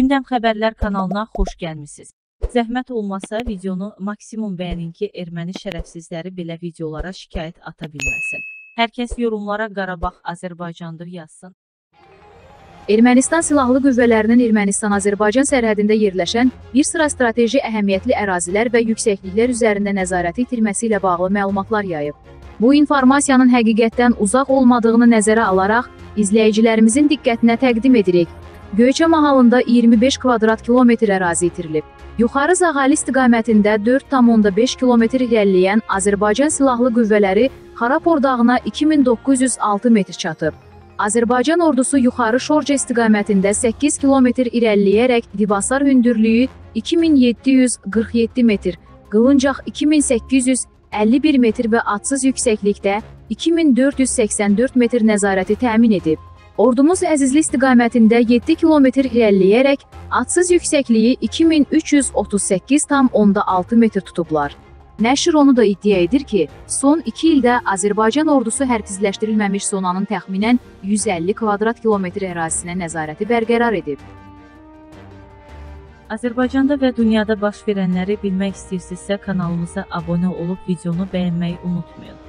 Gündəm Xəbərlər kanalına xoş gəlmisiniz. Zəhmət olmasa videonu maksimum bəyənin ki, erməni şərəfsizləri belə videolara şikayət ata bilməsin. Hər kəs yorumlara Qarabağ Azərbaycandır yazsın. Ermənistan Silahlı Qüvvələrinin Ermənistan-Azərbaycan sərhədində yerləşən bir sıra strateji əhəmiyyətli ərazilər və yüksəkliklər üzərində nəzarəti itirməsi ilə bağlı məlumatlar yayıb. Bu informasiyanın həqiqətdən uzaq olmadığını nəzərə alaraq, izləyicilərimizin diqqətinə təqdim edirik. Göyçə mahalında 25 kvadrat kilometr ərazi itirilib. Yuxarı Zağali istiqamətində 4,5 kilometr irəliləyən Azərbaycan Silahlı Qüvvələri Xarapor dağına 2906 metr çatıb. Azərbaycan ordusu yuxarı Şorca istiqamətində 8 kilometr irəliləyərək Dibasar hündürlüyü 2747 metr, Qılıncaq 2851 metr və adsız yüksəklikdə 2484 metr nəzarəti təmin edib. Ordumuz Əzizli istiqamətində 7 kilometr irəliləyərək adsız yüksəkliyi 2338,6 metr tutublar. Nəşr onu da iddia edir ki, son 2 ildə Azərbaycan ordusu hərbsizləşdirilməmiş zonanın təxminən 150 kvadrat kilometr ərazisinə nəzarəti bərqərar edib. Azərbaycanda və dünyada baş verənləri bilmək istəyirsinizsə kanalımıza abunə olub videonu bəyənməyi unutmayın.